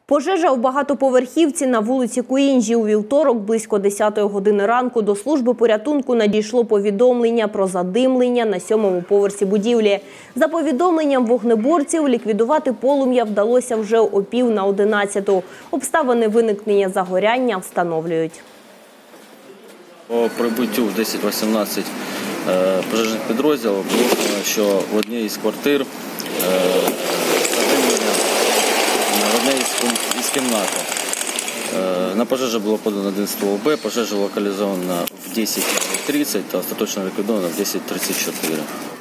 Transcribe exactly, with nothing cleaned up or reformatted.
Пожежа у багатоповерхівці на вулиці Куінджі у вівторок близько десятої години ранку до служби порятунку надійшло повідомлення про задимлення на сьомому поверсі будівлі. За повідомленням вогнеборців, ліквідувати полум'я вдалося вже о пів на одинадцяту. Обставини виникнення загоряння встановлюють. По прибуттю в десять вісімнадцять пожежних підрозділів було, що в одній із квартир задимлення в одній із кімнат. На пожежу було подано один ствол Б, пожежа локалізована в десять тридцять та остаточно ліквідована в десять тридцять чотири.